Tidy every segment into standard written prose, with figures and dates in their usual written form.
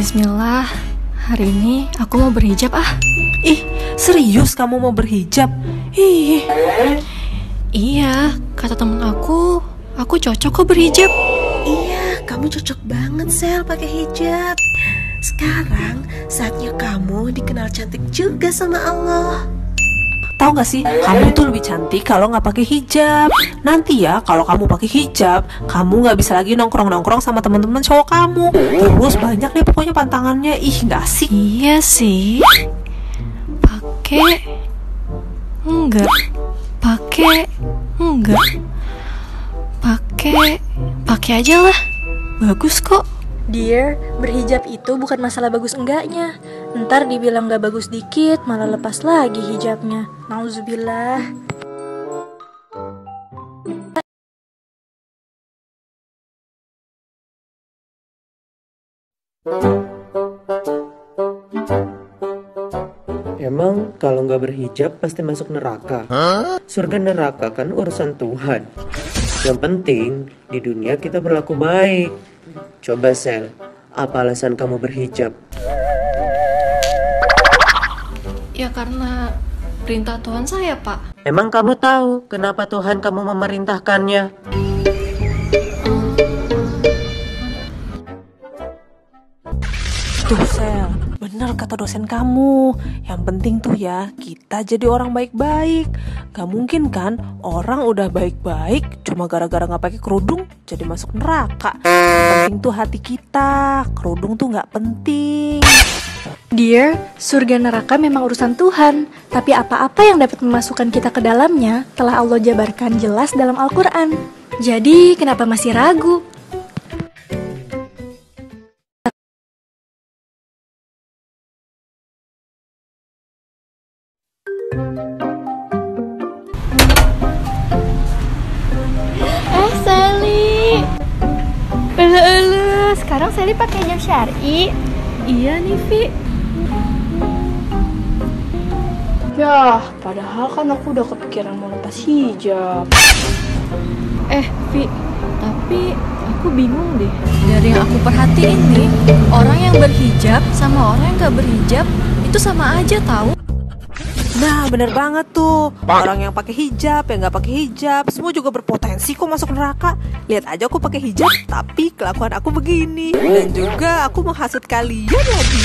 Bismillah, hari ini aku mau berhijab ah. Ih, serius kamu mau berhijab? Ih. Iya, kata temen aku cocok kok berhijab. Iya, kamu cocok banget Sel pakai hijab. Sekarang saatnya kamu dikenal cantik juga sama Allah. Tahu gak sih, kamu tuh lebih cantik kalau nggak pakai hijab. Nanti ya, kalau kamu pakai hijab, kamu nggak bisa lagi nongkrong-nongkrong sama teman-teman cowok kamu. Terus banyak deh pokoknya pantangannya. Ih, nggak asik. Iya sih. Pakai enggak? Pakai aja lah. Bagus kok. Dear, berhijab itu bukan masalah bagus enggaknya. Ntar dibilang gak bagus dikit, malah lepas lagi hijabnya. Nauzubillah. Emang kalau nggak berhijab pasti masuk neraka? Surga neraka kan urusan Tuhan. Yang penting di dunia kita berlaku baik. Coba Sel, apa alasan kamu berhijab? Ya karena perintah Tuhan saya, Pak. Emang kamu tahu kenapa Tuhan kamu memerintahkannya? Tuh Sel, bener kata dosen kamu. Yang penting tuh ya, kita jadi orang baik-baik. Gak mungkin kan orang udah baik-baik cuma gara-gara gak pakai kerudung jadi masuk neraka. Yang penting tuh hati kita, kerudung tuh gak penting. Dear, surga neraka memang urusan Tuhan. Tapi apa-apa yang dapat memasukkan kita ke dalamnya telah Allah jabarkan jelas dalam Al-Quran. Jadi, kenapa masih ragu? Sally, sekarang Sally pakai hijab syar'i. Iya nih, Vi. Ya, padahal kan aku udah kepikiran mau lepas hijab. Vi, tapi aku bingung deh. Dari yang aku perhatiin nih, orang yang berhijab sama orang yang gak berhijab itu sama aja tahu. Nah, bener banget tuh. Orang yang pakai hijab, yang nggak pakai hijab, semua juga berpotensi kok masuk neraka. Lihat aja aku pakai hijab, tapi kelakuan aku begini. Dan juga aku menghasut kalian lagi.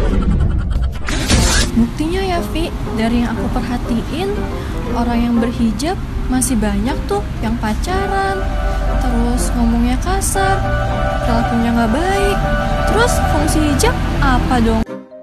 Buktinya ya, Vi, dari yang aku perhatiin, orang yang berhijab masih banyak tuh yang pacaran, terus ngomongnya kasar, kelakuannya nggak baik. Terus fungsi hijab apa dong?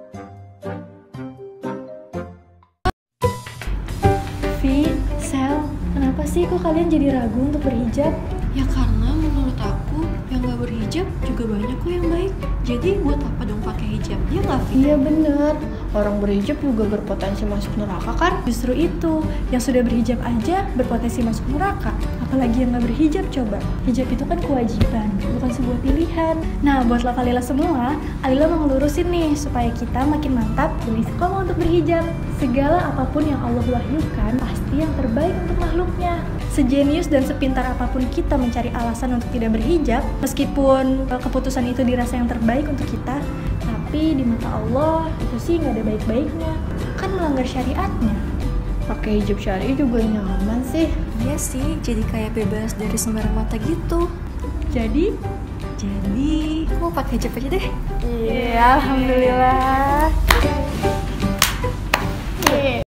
Kenapa sih kok kalian jadi ragu untuk berhijab? Ya karena menurut aku yang gak berhijab juga banyak kok yang baik. Jadi buat apa dong pakai hijab? Ya nggak, Vi? Iya bener, orang berhijab juga berpotensi masuk neraka kan? Justru itu, yang sudah berhijab aja berpotensi masuk neraka. Apalagi yang gak berhijab coba. Hijab itu kan kewajiban, bukan sebuah pilihan. Nah, buat Lavalila semua, Alila mau ngelurusin nih supaya kita makin mantap dan istiqomah untuk berhijab. Segala apapun yang Allah wahyukan pasti yang terbaik untuk makhluknya. Sejenius dan sepintar apapun kita mencari alasan untuk tidak berhijab, meskipun keputusan itu dirasa yang terbaik untuk kita, tapi di mata Allah itu sih nggak ada baik-baiknya, kan melanggar syariatnya. Pakai hijab syar'i juga nyaman sih. Iya sih, jadi kayak bebas dari sembarang mata gitu. Jadi mau pakai hijab aja deh. Iya, alhamdulillah.